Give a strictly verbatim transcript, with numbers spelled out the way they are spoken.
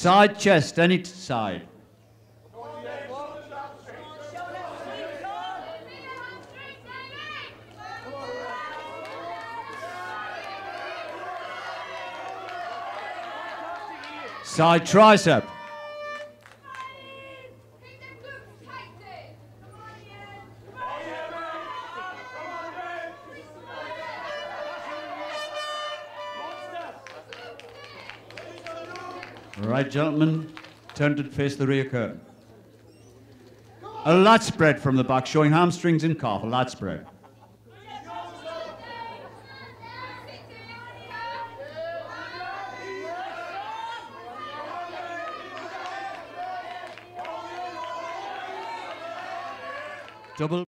Side chest, any side. Side tricep. Right, gentlemen, turn to face the rear curtain. A lat spread from the back, showing hamstrings and calf, a lat spread. Double.